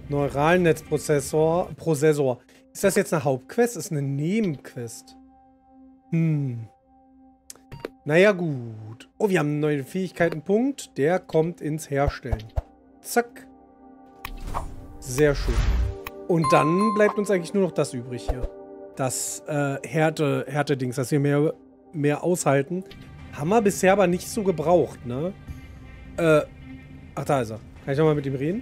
Neuralnetzprozessor. Prozessor. Ist das jetzt eine Hauptquest? Ist eine Nebenquest? Naja, gut. Oh, wir haben einen neuen Fähigkeitenpunkt. Der kommt ins Herstellen. Zack. Sehr schön. Und dann bleibt uns eigentlich nur noch das übrig hier. Das Härte-Dings, dass wir mehr aushalten. Haben wir bisher aber nicht so gebraucht, ne? Ach, da ist er. Kann ich nochmal mit ihm reden?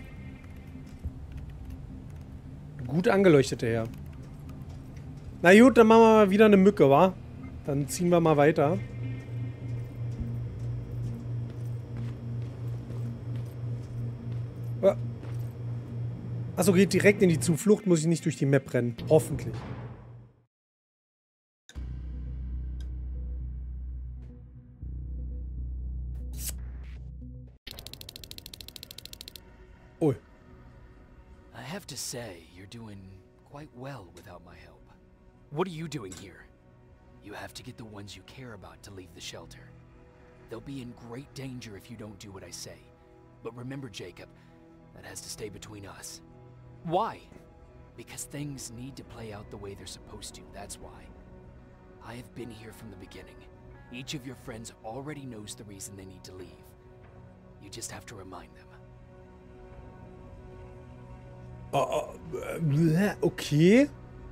Gut angeleuchtet, der Herr. Na gut, dann machen wir mal wieder eine Mücke, wa? Dann ziehen wir mal weiter. Achso, geht direkt in die Zuflucht, muss ich nicht durch die Map rennen. Hoffentlich. Oh. I have to say, you're doing quite well without my help. What are you doing here? You have to get the ones you care about to leave the shelter. They'll be in great danger if you don't do what I say. But remember, Jacob, that has to stay between us. Why? Because things need to play out the way they're supposed to, that's why. I have been here from the beginning. Each of your friends already knows the reason they need to leave. You just have to remind them. Okay.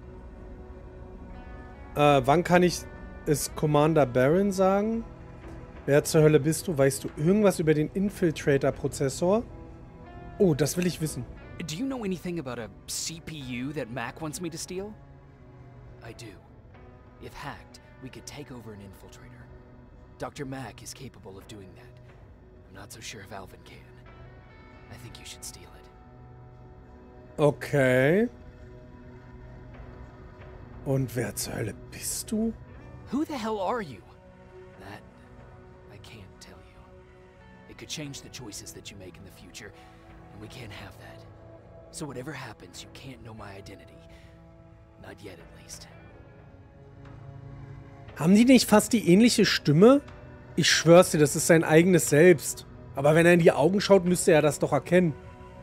Wann kann ich es Commander Baron sagen? Wer zur Hölle bist du? Weißt du irgendwas über den Infiltrator-Prozessor? Oh, das will ich wissen. Do you know anything about a CPU that Mac wants me to steal? I do. If hacked, we could take over an infiltrator. Dr. Mac is capable of doing that. I'm not so sure if Alvin can. I think you should steal it. Okay. Und wer zur Hölle bist du? Who the hell are you? That I can't tell you. It could change the choices that you make in the future, and we can't have that. So whatever happens, you can't know my identity. Not yet, at least. Haben die nicht fast die ähnliche Stimme? Ich schwör's dir, das ist sein eigenes Selbst. Aber wenn er in die Augen schaut, müsste er das doch erkennen.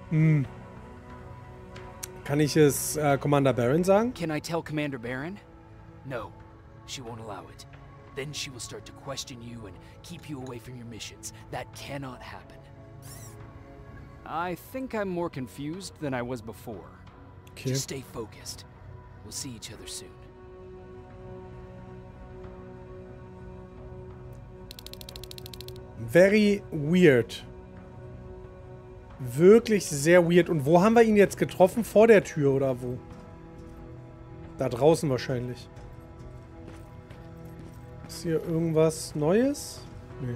Kann ich es Commander Baron sagen? Can I tell Commander Baron? No, she won't allow it. Then she will start to question you and keep you away from your missions. That cannot happen. I think I'm more confused than I was before. Okay. Just stay focused. We'll see each other soon. Very weird. Wirklich sehr weird. Und wo haben wir ihn jetzt getroffen? Vor der Tür oder wo? Da draußen wahrscheinlich. Ist hier irgendwas Neues? Nee.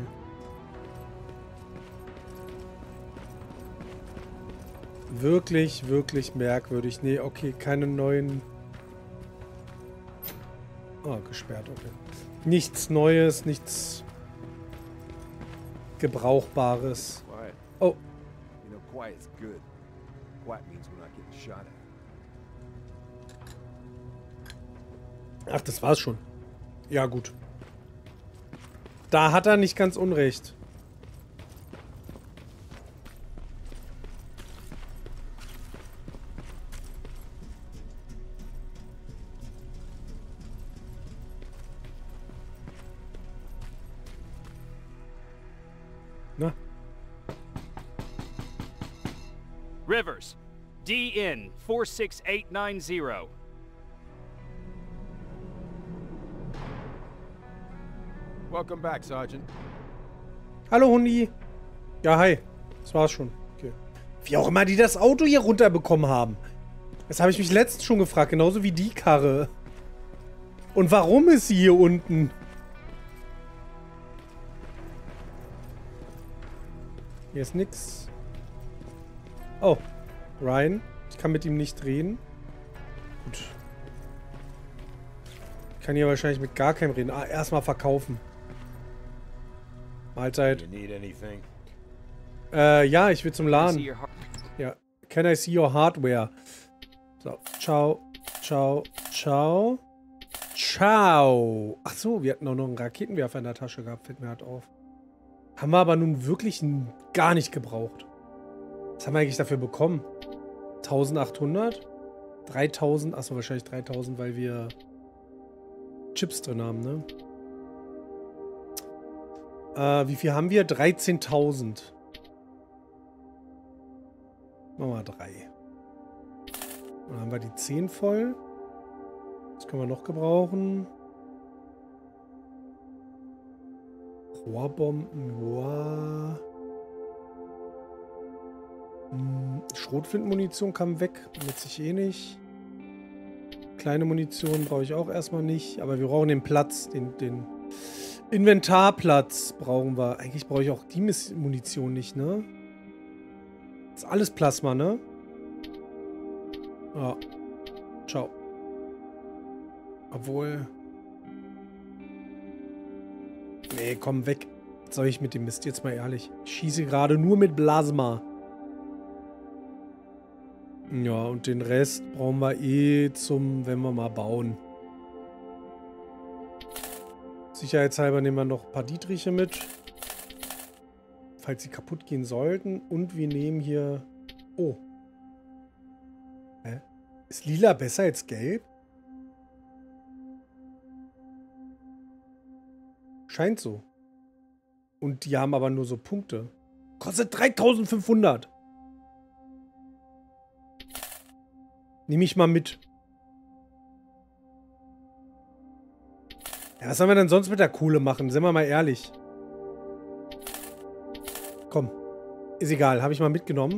Wirklich, wirklich merkwürdig. Nee, okay, keine neuen... Oh, gesperrt, okay. Nichts Neues, nichts Gebrauchbares. Oh. Quiet's good. Quiet means we're not getting shot at. Ach, das war's schon. Ja, gut. Da hat er nicht ganz unrecht. Na? Rivers, DN 46890. Welcome back, Sergeant. Hallo, Hundi. Ja, hi. Das war's schon. Okay. Wie auch immer die das Auto hier runterbekommen haben. Das habe ich mich letztens schon gefragt. Genauso wie die Karre. Und warum ist sie hier unten? Hier ist nix. Oh. Ryan. Ich kann mit ihm nicht reden. Gut. Ich kann hier wahrscheinlich mit gar keinem reden. Ah, erstmal verkaufen. Mahlzeit. Ja, ich will zum Laden. Ja. Can I see your hardware? So. Ciao. Ciao. Ciao. Ciao. Ach so, wir hatten auch noch einen Raketenwerfer in der Tasche gehabt. Fällt mir halt auf. Haben wir aber nun wirklich gar nicht gebraucht. Was haben wir eigentlich dafür bekommen? 1800? 3000? Achso, wahrscheinlich 3000, weil wir Chips drin haben, ne? Wie viel haben wir? 13.000. Machen wir 3. Dann haben wir die 10 voll. Was können wir noch gebrauchen? Rohrbomben, ja. Schrotflintenmunition kam weg. Nutze ich eh nicht. Kleine Munition brauche ich auch erstmal nicht. Aber wir brauchen den Platz, den Inventarplatz brauchen wir. Eigentlich brauche ich auch die Munition nicht, ne? Das ist alles Plasma, ne? Ja. Ciao. Obwohl... Nee, komm, weg. Was soll ich mit dem Mist? Jetzt mal ehrlich. Ich schieße gerade nur mit Plasma. Ja, und den Rest brauchen wir eh wenn wir mal bauen. Sicherheitshalber nehmen wir noch ein paar Dietriche mit. Falls sie kaputt gehen sollten. Und wir nehmen hier... Oh. Hä? Ist lila besser als gelb? Scheint so. Und die haben aber nur so Punkte. Kostet 3500. Nehme ich mal mit. Ja, was sollen wir denn sonst mit der Kohle machen? Sind wir mal ehrlich. Komm. Ist egal. Habe ich mal mitgenommen.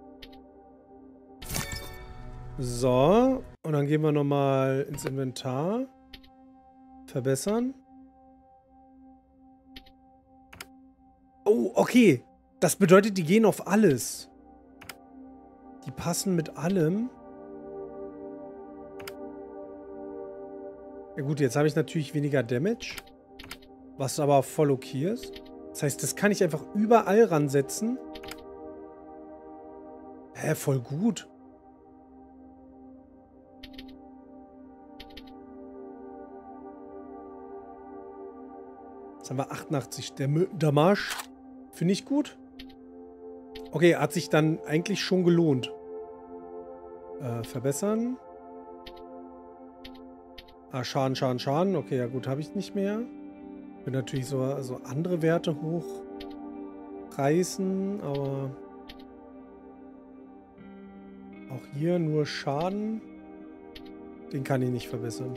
So. Und dann gehen wir nochmal ins Inventar. Verbessern. Oh, okay. Das bedeutet, die gehen auf alles. Die passen mit allem. Ja gut, jetzt habe ich natürlich weniger Damage. Was aber voll okay ist. Das heißt, das kann ich einfach überall ransetzen. Hä, voll gut. Jetzt haben wir 88. Der Marsch finde ich gut. Okay, hat sich dann eigentlich schon gelohnt. Verbessern. Ah, Schaden, Schaden, Schaden. Okay, ja gut, habe ich nicht mehr. Will natürlich so andere Werte hochreißen, aber auch hier nur Schaden. Den kann ich nicht verbessern.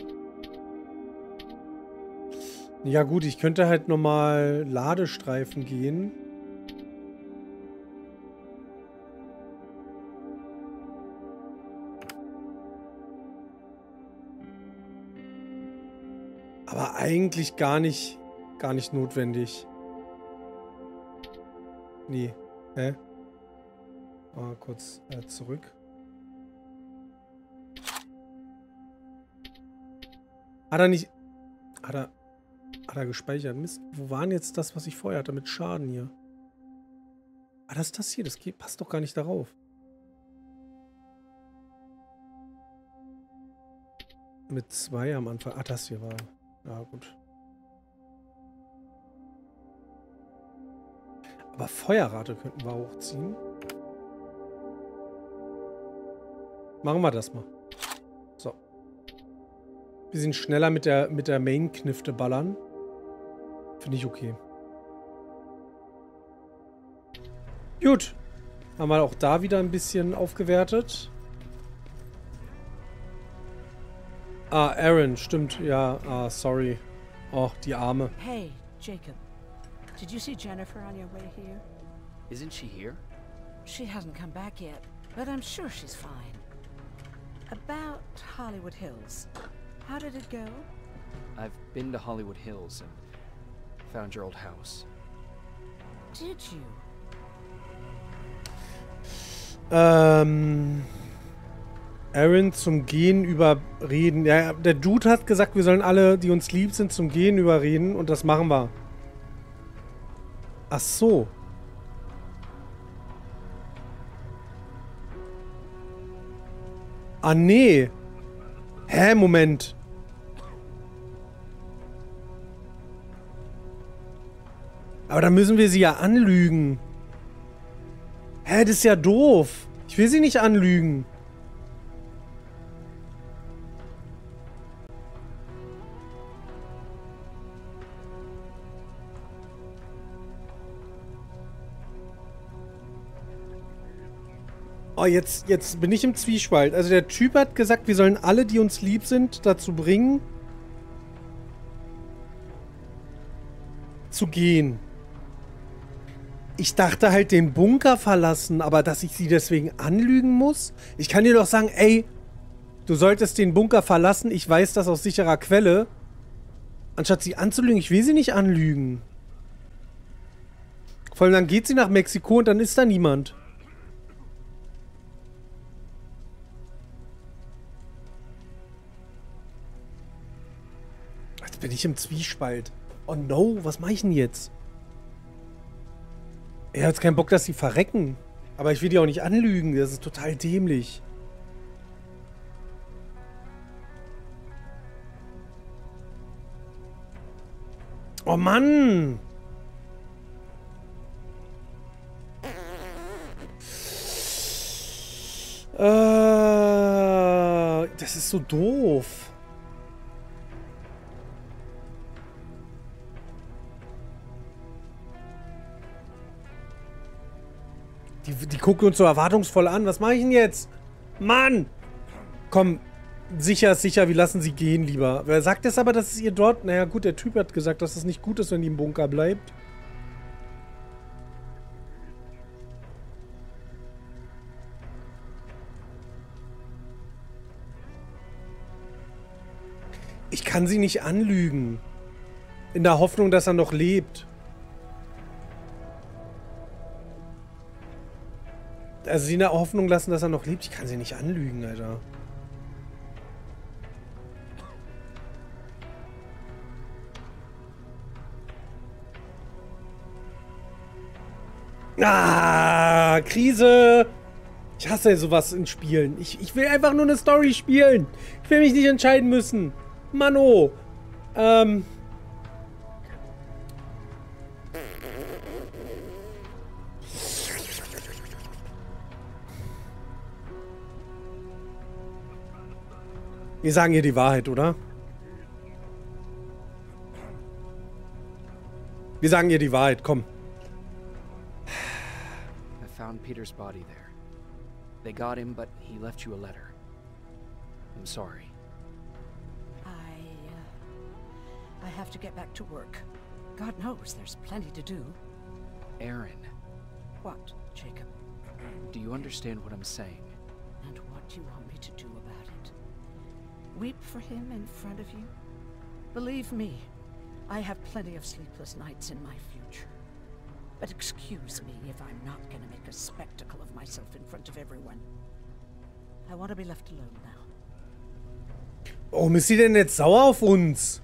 Ja gut, ich könnte halt nochmal Ladestreifen gehen. Aber eigentlich gar nicht notwendig. Nee. Hä? Mal kurz zurück. Hat er nicht... Hat er gespeichert? Mist. Wo war denn jetzt das, was ich vorher hatte mit Schaden hier? Ah, das ist das hier. Das passt doch gar nicht darauf. Mit 2 am Anfang. Ah, das hier war... Ja, gut. Aber Feuerrate könnten wir hochziehen. Machen wir das mal. So. Bisschen schneller mit der Main-Knifte ballern. Finde ich okay. Gut. Haben wir auch da wieder ein bisschen aufgewertet. Ah, Aaron, stimmt. Ja, sorry. Oh, die Arme. Hey, Jacob. Did you see Jennifer on your way here? Isn't she here? She hasn't come back yet, but I'm sure she's fine. About Hollywood Hills. How did it go? I've been to Hollywood Hills and found your old house. Did you? Aaron zum Gehen überreden. Ja, der Dude hat gesagt, wir sollen alle, die uns lieb sind, zum Gehen überreden und das machen wir. Ach so. Ah, nee. Hä, Moment. Aber dann müssen wir sie ja anlügen. Hä, das ist ja doof. Ich will sie nicht anlügen. Oh, jetzt bin ich im Zwiespalt. Also der Typ hat gesagt, wir sollen alle, die uns lieb sind, dazu bringen, zu gehen. Ich dachte halt den Bunker verlassen, aber dass ich sie deswegen anlügen muss? Ich kann dir doch sagen, ey, du solltest den Bunker verlassen, ich weiß das aus sicherer Quelle. Anstatt sie anzulügen, ich will sie nicht anlügen. Vor allem dann geht sie nach Mexiko und dann ist da niemand. Jetzt bin ich im Zwiespalt. Oh no, was mache ich denn jetzt? Er hat jetzt keinen Bock, dass sie verrecken. Aber ich will die auch nicht anlügen. Das ist total dämlich. Oh Mann! Das ist so doof. Die gucken uns so erwartungsvoll an. Was mache ich denn jetzt? Mann! Komm, sicher ist sicher. Wir lassen sie gehen lieber. Wer sagt es aber, dass es ihr dort... Naja gut, der Typ hat gesagt, dass es nicht gut ist, wenn die im Bunker bleibt. Ich kann sie nicht anlügen. In der Hoffnung, dass er noch lebt. Also sie in der Hoffnung lassen, dass er noch lebt. Ich kann sie nicht anlügen, Alter. Ah, Krise. Ich hasse sowas in Spielen. Ich will einfach nur eine Story spielen. Ich will mich nicht entscheiden müssen. Mano. Wir sagen ihr die Wahrheit, oder? Wir sagen ihr die Wahrheit, komm. I found Peter's body there. They got him, but he left you a letter. I'm sorry. I have to get back to work. God knows there's plenty to do. Aaron, What, Jacob? do you understand what I'm saying? And what do you want me to do about it? Weep for him in front of you? Believe me, I have plenty of sleepless nights in my future. But excuse me if I'm not gonna make a spectacle of myself in front of everyone. I want to be left alone now. Warum ist sie denn jetzt sauer auf uns?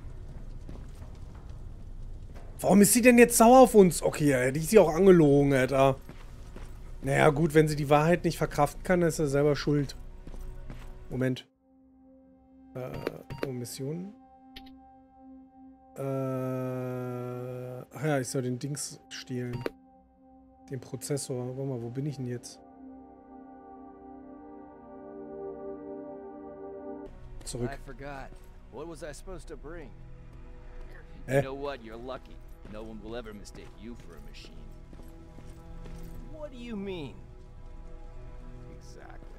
Warum ist sie denn jetzt sauer auf uns? Okay, hätte ich sie auch angelogen, Alter. Naja, gut, wenn sie die Wahrheit nicht verkraften kann, dann ist er selber schuld. Moment. Mission. Ach ja, ich soll den Dings stehlen. Den Prozessor. Warte mal, wo bin ich denn jetzt? Zurück. I forgot. What was I supposed to bring? Eh? You know what? You're lucky. No one will ever mistake you for a machine. What do you mean? Exactly.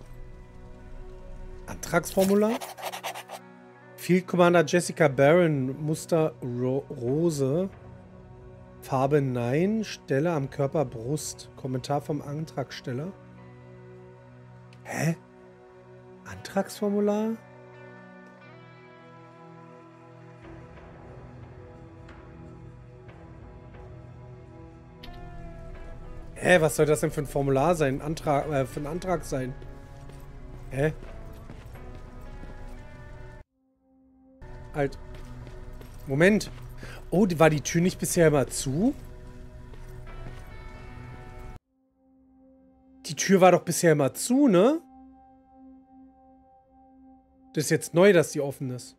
Antragsformular? Field Commander Jessica Barron, Muster Rose, Farbe Nein, Stelle am Körper Brust. Kommentar vom Antragsteller. Hä? Antragsformular? Hä, was soll das denn für ein Formular sein? Für ein Antrag sein? Hä? Halt. Moment. Oh, war die Tür nicht bisher immer zu? Die Tür war doch bisher immer zu, ne? Das ist jetzt neu, dass die offen ist.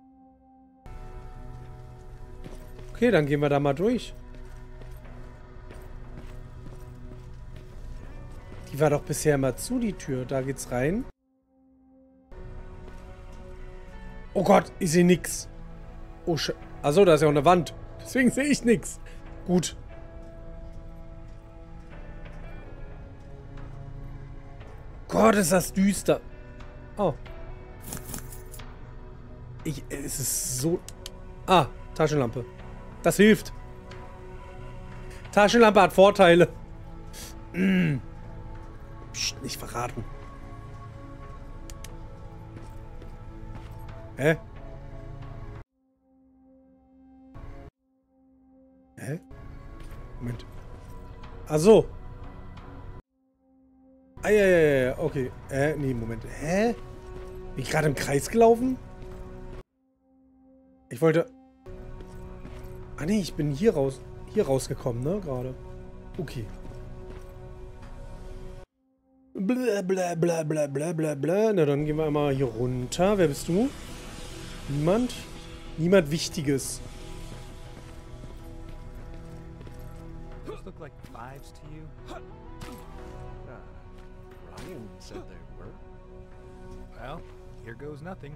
Okay, dann gehen wir da mal durch. Die Die war doch bisher immer zu, die Tür. Da geht's rein. Oh Gott, ich sehe nix. Oh, achso, da ist ja auch eine Wand. Deswegen sehe ich nix. Gut. Gott, ist das düster. Oh. Es ist so... Ah, Taschenlampe. Das hilft. Taschenlampe hat Vorteile. Psst, nicht verraten. Hä? Hä? Moment. Ach so. Ah, ja, okay. Nee, Moment. Hä? Bin ich gerade im Kreis gelaufen? Ich wollte... Ah, nee, ich bin hier rausgekommen, ne, gerade. Okay. Bla, bla, bla, bla, bla, bla, bla. Na, dann gehen wir einmal hier runter. Wer bist du? Niemand? Niemand Wichtiges. Those look like fives to you? Ryan said they were. Well, here goes nothing.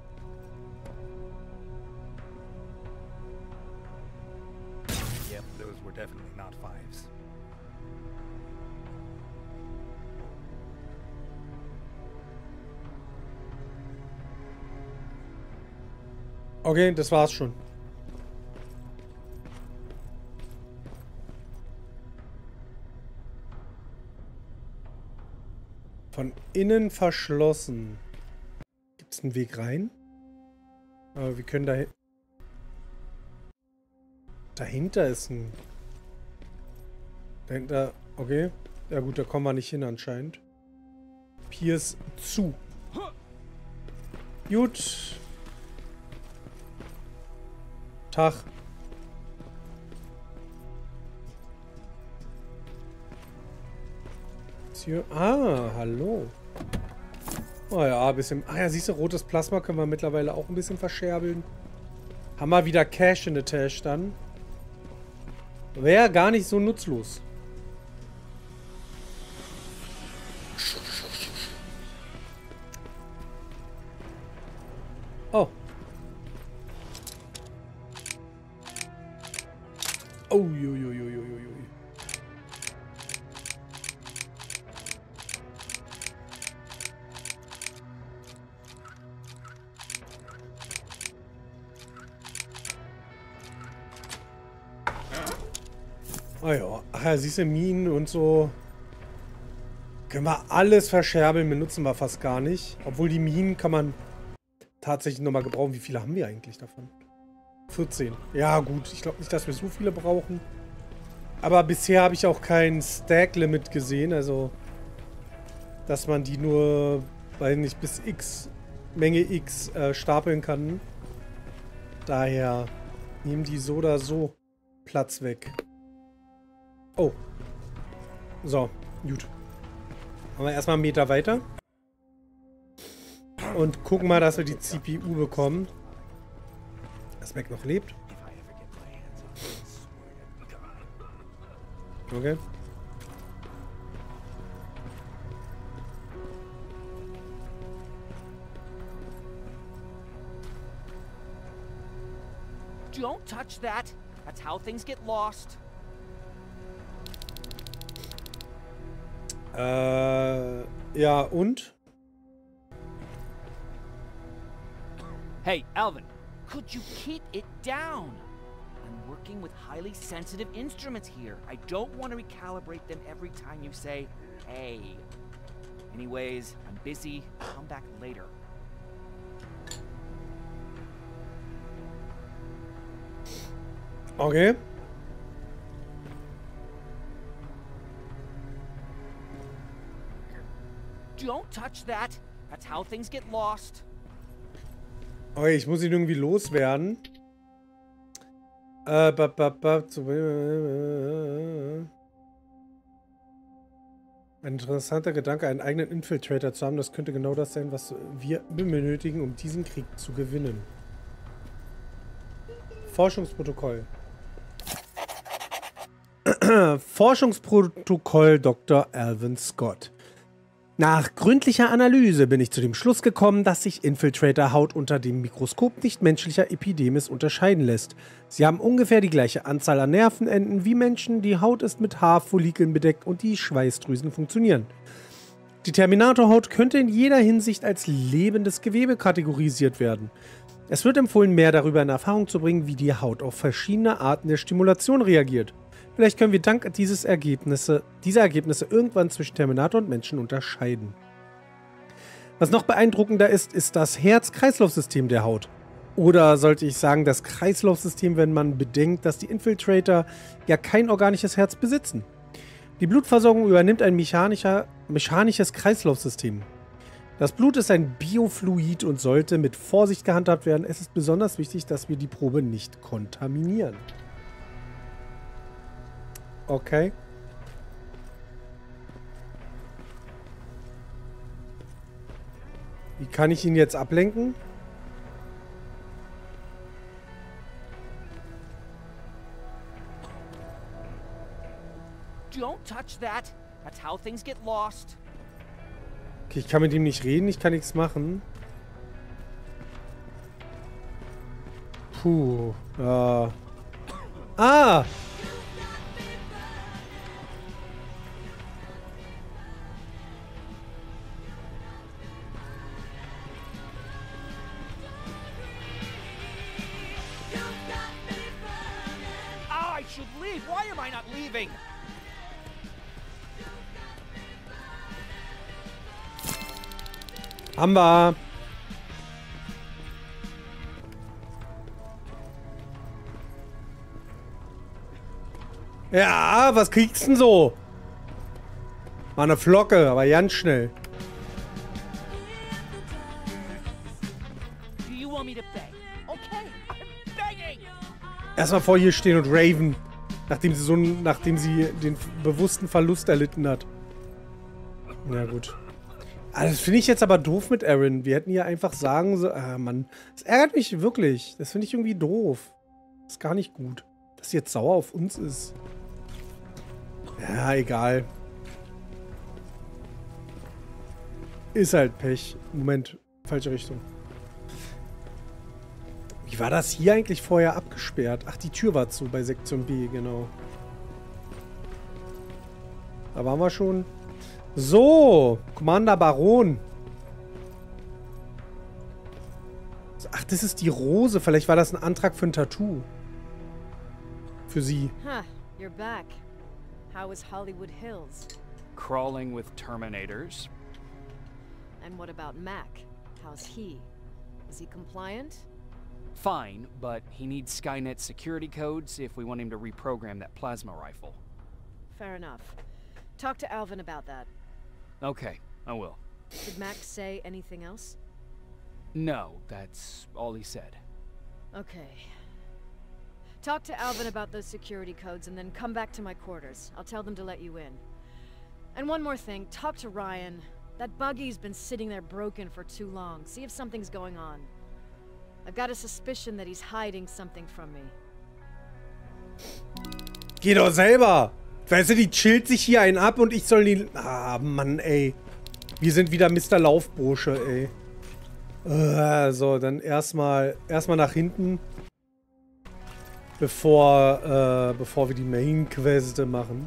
Yep, those were definitely not fives. Okay, das war's schon. Von innen verschlossen. Gibt es einen Weg rein? Aber wir können da... Dahinter ist ein... Dahinter... Okay. Ja gut, da kommen wir nicht hin anscheinend. Hier ist zu. Gut. Tag. Hier. Ah, hallo. Oh ja, ein bisschen... Ah ja, siehst du, rotes Plasma können wir mittlerweile auch ein bisschen verscherbeln. Haben wir wieder Cash in der Tasche dann. Wäre gar nicht so nutzlos. Oh. Oh, juiuiuiuiui. Ah ja, ach ja, siehst du, Minen und so. Können wir alles verscherbeln, benutzen wir fast gar nicht. Obwohl die Minen kann man tatsächlich nochmal gebrauchen. Wie viele haben wir eigentlich davon? 14. Ja gut, ich glaube nicht, dass wir so viele brauchen. Aber bisher habe ich auch kein Stack-Limit gesehen. Also, dass man die nur, weiß nicht, bis X, Menge X stapeln kann. Daher nehmen die so oder so Platz weg. Oh. So, gut. Machen wir erstmal einen Meter weiter. Und gucken mal, dass wir die CPU bekommen. Dass Mac noch lebt. Okay. Don't touch that. That's how things get lost. Ja, und? Hey, Alvin, could you keep it down? I'm working with highly sensitive instruments here. I don't want to recalibrate them every time you say, hey. Anyways, I'm busy. Come back later. Okay. Don't touch that. That's how things get lost. Okay, ich muss ihn irgendwie loswerden. Ein interessanter Gedanke, einen eigenen Infiltrator zu haben, das könnte genau das sein, was wir benötigen, um diesen Krieg zu gewinnen. Forschungsprotokoll Dr. Alvin Scott. Nach gründlicher Analyse bin ich zu dem Schluss gekommen, dass sich Infiltrator-Haut unter dem Mikroskop nicht-menschlicher Epidemis unterscheiden lässt. Sie haben ungefähr die gleiche Anzahl an Nervenenden wie Menschen, die Haut ist mit Haarfollikeln bedeckt und die Schweißdrüsen funktionieren. Die Terminator-Haut könnte in jeder Hinsicht als lebendes Gewebe kategorisiert werden. Es wird empfohlen, mehr darüber in Erfahrung zu bringen, wie die Haut auf verschiedene Arten der Stimulation reagiert. Vielleicht können wir dank dieser Ergebnisse irgendwann zwischen Terminator und Menschen unterscheiden. Was noch beeindruckender ist, ist das Herz-Kreislauf-System der Haut. Oder sollte ich sagen, das Kreislaufsystem, wenn man bedenkt, dass die Infiltrator ja kein organisches Herz besitzen. Die Blutversorgung übernimmt ein mechanisches Kreislaufsystem. Das Blut ist ein Biofluid und sollte mit Vorsicht gehandhabt werden. Es ist besonders wichtig, dass wir die Probe nicht kontaminieren. Okay. Wie kann ich ihn jetzt ablenken? Don't touch that. That's how things get lost. Okay, ich kann mit ihm nicht reden, ich kann nichts machen. Puh. Ah! I should leave. Why am I not leaving? Haben wir. Ja, was kriegst du denn so? Mal eine Flocke, aber ganz schnell. Do you want me to beg? Okay, I'm begging. Erstmal vor ihr stehen und raven. Nachdem sie den bewussten Verlust erlitten hat. Na gut. Also das finde ich jetzt aber doof mit Aaron. Wir hätten ihr einfach sagen so, Mann, das ärgert mich wirklich. Das finde ich irgendwie doof. Das ist gar nicht gut, dass sie jetzt sauer auf uns ist. Ja, egal. Ist halt Pech. Moment, falsche Richtung. Wie war das hier eigentlich vorher abgesperrt? Ach, die Tür war zu bei Sektion B, genau. Da waren wir schon. So, Commander Baron. Ach, das ist die Rose. Vielleicht war das ein Antrag für ein Tattoo. Für sie. Huh, you're back. How is Hollywood Hills? Crawling with Terminators. And what about Mac? How's he? Is he compliant? Fine, but he needs Skynet security codes if we want him to reprogram that plasma rifle. Fair enough. Talk to Alvin about that. Okay, I will. Did Mac say anything else? No, that's all he said. Okay. Talk to Alvin about those security codes and then come back to my quarters. I'll tell them to let you in. And one more thing, talk to Ryan. That buggy's been sitting there broken for too long. See if something's going on. I've got a suspicion that he's hiding something from me. Geh doch selber! Weißt du, die chillt sich hier einen ab und ich soll die... Ah, Mann, ey. Wir sind wieder Mr. Laufbursche, ey. So, dann erstmal nach hinten. Bevor wir die Main-Queste machen.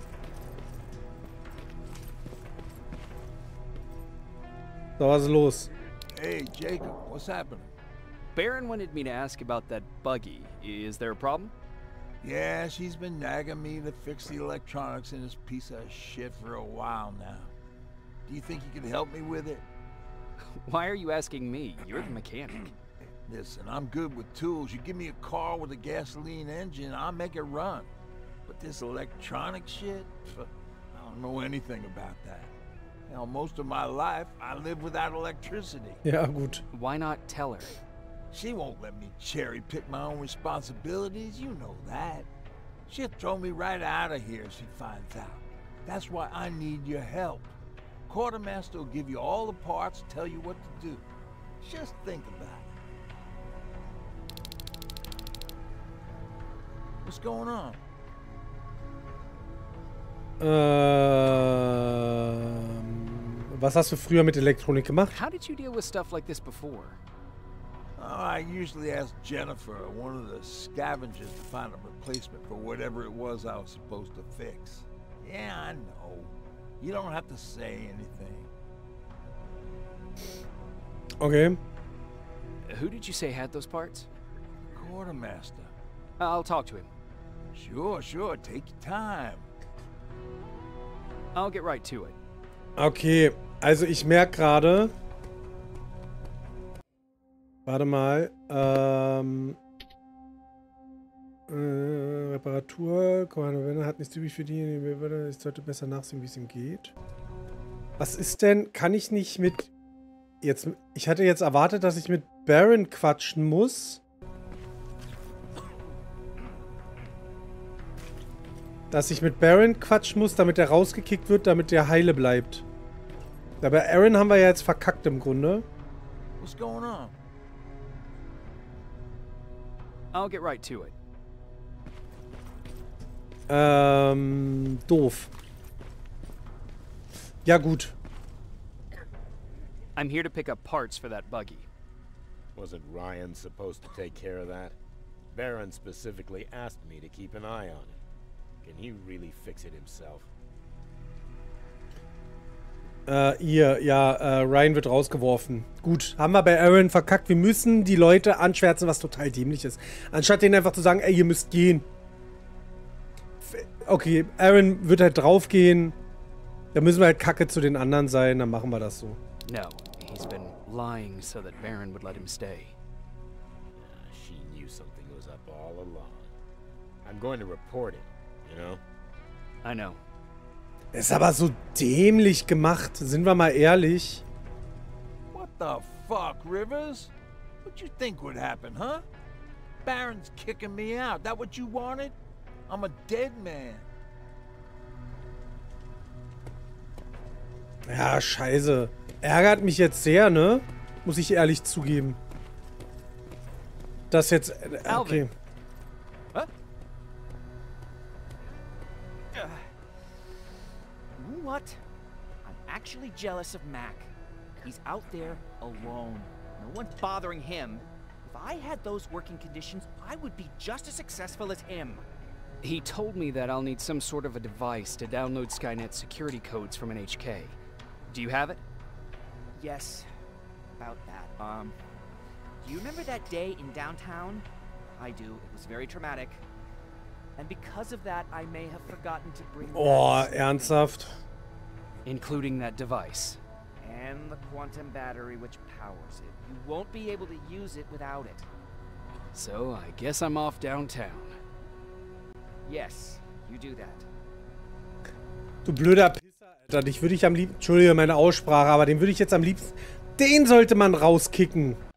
So, was ist los? Hey, Jacob, what's happening? Baron wanted me to ask about that buggy. Is there a problem? Yeah, she's been nagging me to fix the electronics in this piece of shit for a while now. Do you think you can help me with it? Why are you asking me? You're the mechanic. Listen, I'm good with tools. You give me a car with a gasoline engine, I'll make it run. But this electronic shit, I don't know anything about that. Hell, most of my life, I live without electricity. Ja, gut. Why not tell her? She won't let me cherry-pick my own responsibilities, you know that. She'll throw me right out of here if she finds out. That's why I need your help. Quartermaster will give you all the parts, tell you what to do. Just think about it. What's going on? Was hast du früher mit Elektronik gemacht? How did you deal with stuff like this before? I usually ask Jennifer, one of the scavengers, to find a replacement for whatever it was I was supposed to fix. Yeah, I know. You don't have to say anything. Okay. Who did you say had those parts? Quartermaster. I'll talk to him. Sure. Take your time. I'll get right to it. Okay, also ich merke gerade... Warte mal. Reparatur. Wenn er hat nichts übrig für die. Ich sollte besser nachsehen, wie es ihm geht. Was ist denn? Kann ich nicht mit... Jetzt... Ich hatte jetzt erwartet, dass ich mit Baron quatschen muss. Dass ich mit Baron quatschen muss, damit er rausgekickt wird, damit der heile bleibt. Aber Aaron haben wir ja jetzt verkackt im Grunde. What's going on? I'll get right to it. Doof. Ja, gut. I'm here to pick up parts for that buggy. Wasn't Ryan supposed to take care of that? Baron specifically asked me to keep an eye on it. Can he really fix it himself? Ryan wird rausgeworfen. Gut, haben wir bei Aaron verkackt. Wir müssen die Leute anschwärzen, was total dämlich ist. Anstatt denen einfach zu sagen, ey, ihr müsst gehen. Okay, Aaron wird halt draufgehen. Da müssen wir halt kacke zu den anderen sein, dann machen wir das so. No, he's been lying so that Baron would let him stay. She knew something was up all along. I'm going to report it, you know? I know. Ist aber so dämlich gemacht, sind wir mal ehrlich. What the fuck, Rivers? What you think would happen, huh? Baron's kicking me out. That what you wanted? I'm a dead man. Ja, scheiße. Ärgert mich jetzt sehr, ne? Muss ich ehrlich zugeben. Das jetzt... Okay. Huh? What? I'm actually jealous of Mac. He's out there alone. No one's bothering him. If I had those working conditions, I would be just as successful as him. He told me that I'll need some sort of a device to download Skynet security codes from NHK. Do you have it? Yes, about that. Do you remember that day in downtown? I do. It was very traumatic. And because of that, I may have forgotten to bring... Oh, ernsthaft? Including that device. And the quantum battery which powers it. You won't be able to use it without it. So, I guess I'm off downtown. Yes, you do that. Du blöder Pisser, Alter. Dich würde ich am liebsten... Entschuldige meine Aussprache, aber den würde ich jetzt am liebsten... Den sollte man rauskicken.